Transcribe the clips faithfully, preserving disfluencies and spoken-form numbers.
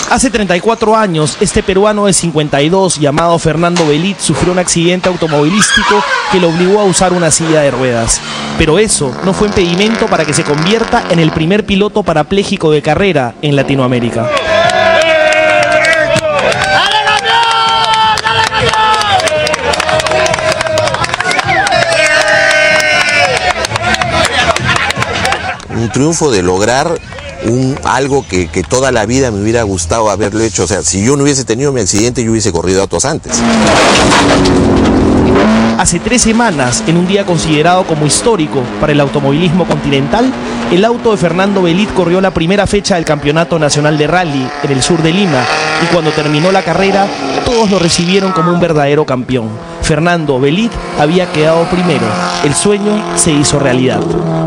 Hace treinta y cuatro años, este peruano de cincuenta y dos, llamado Fernando Bellit, sufrió un accidente automovilístico que lo obligó a usar una silla de ruedas. Pero eso no fue impedimento para que se convierta en el primer piloto parapléjico de carrera en Latinoamérica. Un triunfo de lograr un, algo que, que toda la vida me hubiera gustado haberlo hecho. O sea, si yo no hubiese tenido mi accidente, yo hubiese corrido autos antes. Hace tres semanas, en un día considerado como histórico para el automovilismo continental, el auto de Fernando Bellit corrió la primera fecha del Campeonato Nacional de Rally en el sur de Lima, y cuando terminó la carrera, todos lo recibieron como un verdadero campeón. Fernando Bellit había quedado primero. El sueño se hizo realidad.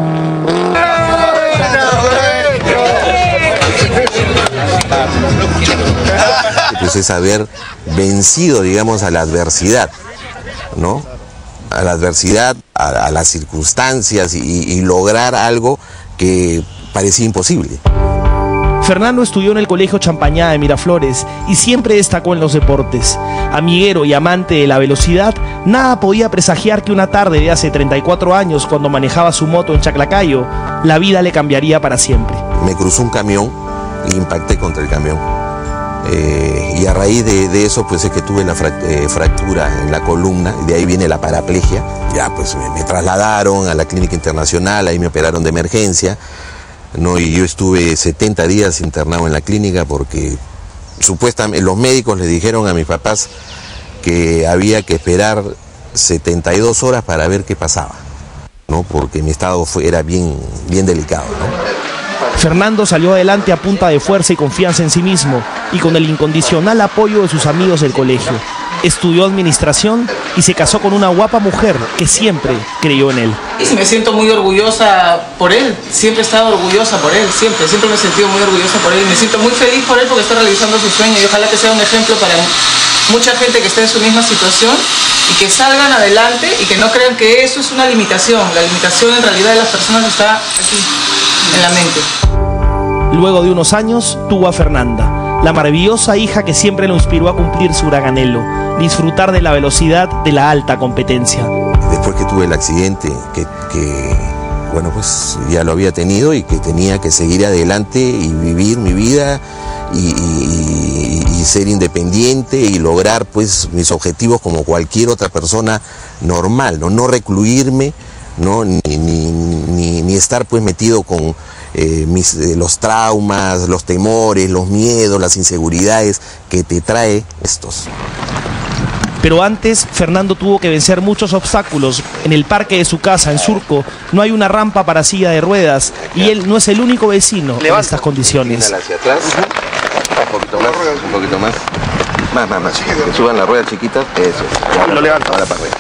Pues es haber vencido, digamos, a la adversidad, ¿no? A la adversidad, a, a las circunstancias y, y lograr algo que parecía imposible. Fernando estudió en el Colegio Champañá de Miraflores y siempre destacó en los deportes. Amiguero y amante de la velocidad, nada podía presagiar que una tarde de hace treinta y cuatro años, cuando manejaba su moto en Chaclacayo, la vida le cambiaría para siempre. Me cruzó un camión e impacté contra el camión. Eh, y a raíz de, de eso pues es que tuve la fract eh, fractura en la columna, y de ahí viene la paraplegia. Ya pues me, me trasladaron a la clínica internacional, ahí me operaron de emergencia, ¿no? Y yo estuve setenta días internado en la clínica porque supuestamente los médicos le dijeron a mis papás que había que esperar setenta y dos horas para ver qué pasaba, ¿no? Porque mi estado fue, era bien, bien delicado, ¿no? Fernando salió adelante a punta de fuerza y confianza en sí mismo y con el incondicional apoyo de sus amigos del colegio. Estudió administración y se casó con una guapa mujer que siempre creyó en él. Y me siento muy orgullosa por él, siempre he estado orgullosa por él, siempre, siempre me he sentido muy orgullosa por él. Me siento muy feliz por él porque está realizando su sueño y ojalá que sea un ejemplo para mucha gente que esté en su misma situación y que salgan adelante y que no crean que eso es una limitación. La limitación en realidad de las personas está aquí, en la mente. Luego de unos años, tuvo a Fernanda, la maravillosa hija que siempre lo inspiró a cumplir su gran anhelo, disfrutar de la velocidad de la alta competencia. Después que tuve el accidente, que, que bueno, pues ya lo había tenido y que tenía que seguir adelante y vivir mi vida y, y, y ser independiente y lograr pues mis objetivos como cualquier otra persona normal, no, no recluirme, no, ni, ni, ni, ni estar pues metido con eh, mis, eh, los traumas, los temores, los miedos, las inseguridades que te trae estos. Pero antes, Fernando tuvo que vencer muchos obstáculos. En el parque de su casa, en Surco, no hay una rampa para silla de ruedas y él no es el único vecino en estas condiciones. Hacia atrás, un poquito más, un poquito más, más, más, más, que suban las ruedas chiquitas, eso es. Ahora, lo levanto. Ahora para arriba.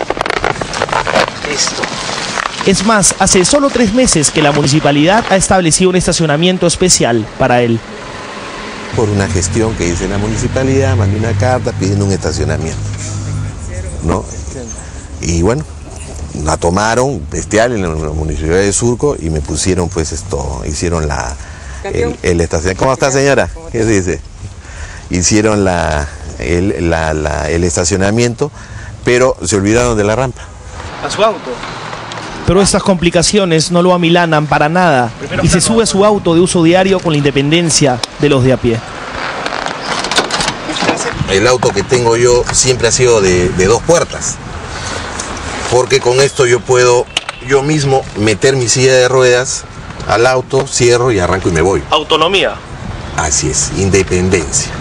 Listo. Es más, hace solo tres meses que la municipalidad ha establecido un estacionamiento especial para él. Por una gestión que hice en la municipalidad, mandé una carta pidiendo un estacionamiento, ¿no? Y bueno, la tomaron bestial en la municipalidad de Surco y me pusieron pues esto, hicieron la el, el estacionamiento. ¿Cómo está, señora? ¿Qué se dice? Hicieron la el, la, la, el estacionamiento, pero se olvidaron de la rampa. ¿A su auto? Pero estas complicaciones no lo amilanan para nada y se sube a su auto de uso diario con la independencia de los de a pie. El auto que tengo yo siempre ha sido de, de dos puertas, porque con esto yo puedo yo mismo meter mi silla de ruedas al auto, cierro y arranco y me voy. Autonomía. Así es, independencia.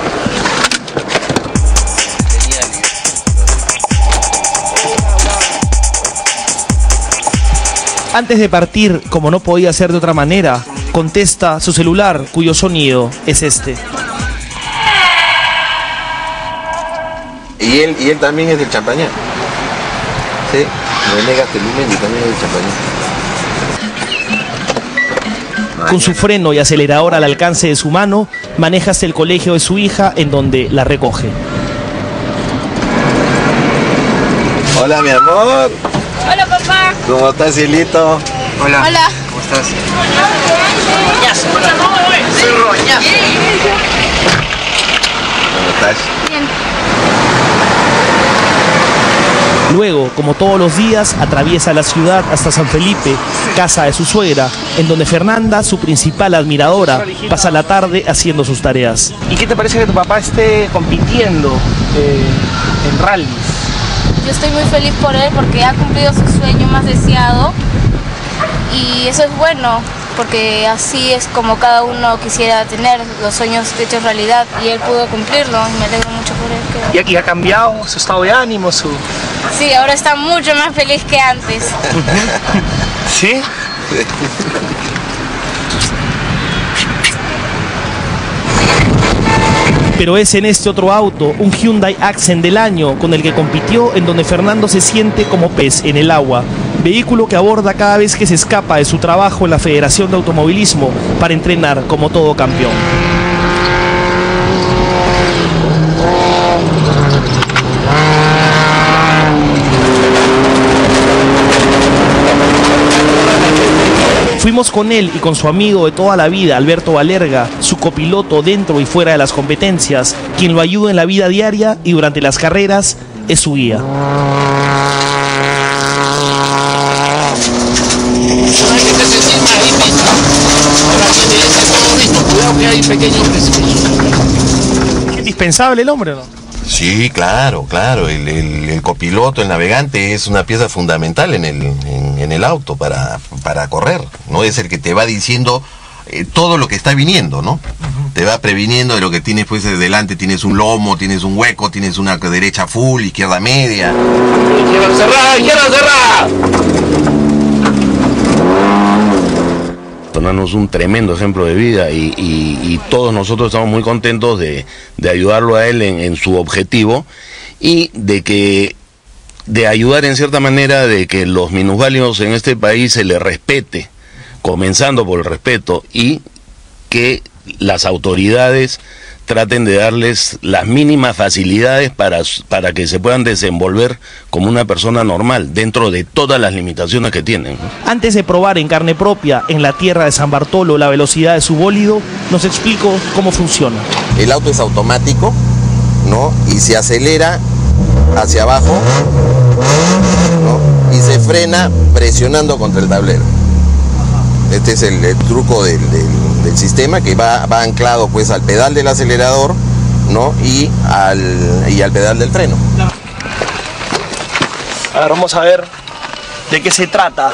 Antes de partir, como no podía ser de otra manera, contesta su celular, cuyo sonido es este. Y él, y él también es del Champañá. Sí, René Gaztelumendi también es del Champañá. Con su freno y acelerador al alcance de su mano, maneja hasta el colegio de su hija, en donde la recoge. Hola, mi amor. Hola, papá. ¿Cómo estás, Cielito? Hola. Hola. ¿Cómo estás? Roñazo. Roñazo. Luego, como todos los días, atraviesa la ciudad hasta San Felipe, casa de su suegra, en donde Fernanda, su principal admiradora, pasa la tarde haciendo sus tareas. ¿Y qué te parece que tu papá esté compitiendo eh, en rallies? Yo estoy muy feliz por él porque ha cumplido su sueño más deseado y eso es bueno porque así es como cada uno quisiera tener los sueños hechos realidad y él pudo cumplirlo y me alegro mucho por él. ¿Y aquí ha cambiado su estado de ánimo? Su... Sí, ahora está mucho más feliz que antes. ¿Sí? Pero es en este otro auto, un Hyundai Accent del año, con el que compitió, en donde Fernando se siente como pez en el agua. Vehículo que aborda cada vez que se escapa de su trabajo en la Federación de Automovilismo para entrenar como todo campeón. Fuimos con él y con su amigo de toda la vida, Alberto Valerga, su copiloto dentro y fuera de las competencias, quien lo ayuda en la vida diaria y durante las carreras es su guía. ¿Es indispensable el hombre o no? Sí, claro, claro. El, el, el copiloto, el navegante es una pieza fundamental en el, en, en el auto para, para correr. No es el que te va diciendo eh, todo lo que está viniendo, ¿no? Uh-huh. Te va previniendo de lo que tienes pues de delante. Tienes un lomo, tienes un hueco, tienes una derecha full, izquierda media. ¡Izquierda cerrada, izquierda cerrada! Tornarnos un tremendo ejemplo de vida y, y, y todos nosotros estamos muy contentos de, de ayudarlo a él en, en su objetivo y de que de ayudar en cierta manera de que los minusválidos en este país se les respete, comenzando por el respeto, y que las autoridades traten de darles las mínimas facilidades para, para que se puedan desenvolver como una persona normal, dentro de todas las limitaciones que tienen. Antes de probar en carne propia, en la tierra de San Bartolo, la velocidad de su bólido, nos explicó cómo funciona. El auto es automático, ¿no? Y se acelera hacia abajo, ¿no? Y se frena presionando contra el tablero. Este es el, el truco del, del, del sistema, que va, va anclado pues al pedal del acelerador, ¿no? y, al, y al pedal del freno. A ver, vamos a ver de qué se trata.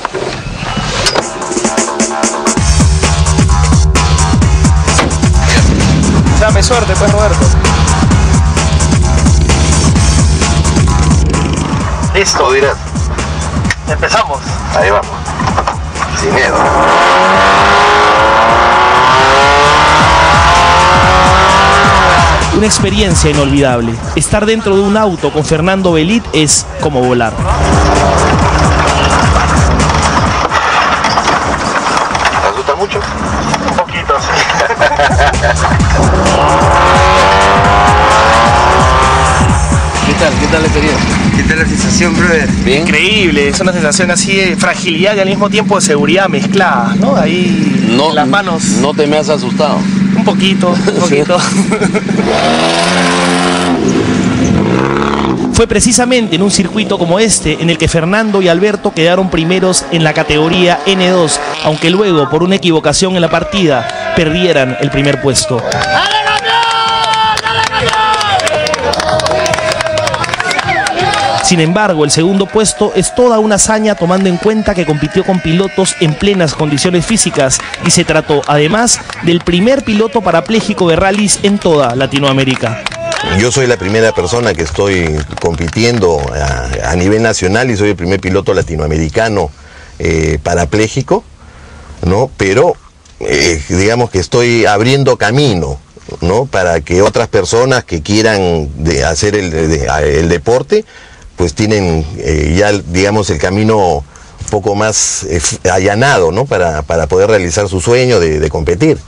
Dame suerte pues, Roberto. Listo, dirás. Empezamos. Ahí vamos. Sin miedo. Una experiencia inolvidable. Estar dentro de un auto con Fernando Bellit es como volar. ¿Te asusta mucho? Un poquito, sí. ¿Qué tal? ¿Qué tal la experiencia? ¿Qué tal la sensación, brother? Bien. Increíble, es una sensación así de fragilidad y al mismo tiempo de seguridad mezclada, ¿no? Ahí No, en las manos. no te me has asustado. Un poquito, un poquito. Fue precisamente en un circuito como este en el que Fernando y Alberto quedaron primeros en la categoría ene dos, aunque luego, por una equivocación en la partida, perdieran el primer puesto. Sin embargo, el segundo puesto es toda una hazaña, tomando en cuenta que compitió con pilotos en plenas condiciones físicas y se trató, además, del primer piloto parapléjico de rallies en toda Latinoamérica. Yo soy la primera persona que estoy compitiendo a, a nivel nacional y soy el primer piloto latinoamericano eh, parapléjico, ¿no? Pero eh, digamos que estoy abriendo camino, ¿no? Para que otras personas que quieran de hacer el, de, el deporte, pues tienen eh, ya, digamos, el camino un poco más eh, allanado, ¿no? Para, para poder realizar su sueño de, de competir.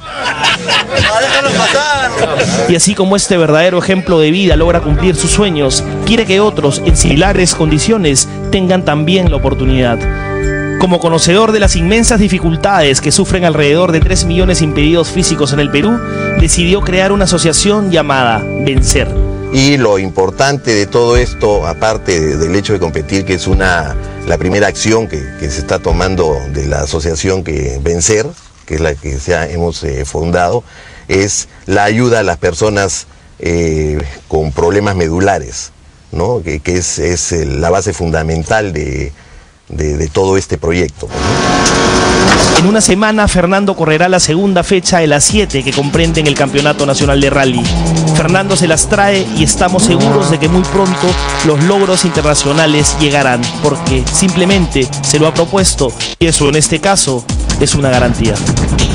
Y así como este verdadero ejemplo de vida logra cumplir sus sueños, quiere que otros en similares condiciones tengan también la oportunidad. Como conocedor de las inmensas dificultades que sufren alrededor de tres millones de impedidos físicos en el Perú, decidió crear una asociación llamada Vencer, Y lo importante de todo esto, aparte de, del hecho de competir, que es una, la primera acción que, que se está tomando de la asociación que Vencer, que es la que se ha, hemos eh, fundado, es la ayuda a las personas eh, con problemas medulares, ¿no? que, que es, es la base fundamental de, de, de todo este proyecto, ¿no? En una semana, Fernando correrá la segunda fecha de las siete que comprenden el Campeonato Nacional de Rally. Fernando se las trae y estamos seguros de que muy pronto los logros internacionales llegarán, porque simplemente se lo ha propuesto y eso en este caso es una garantía.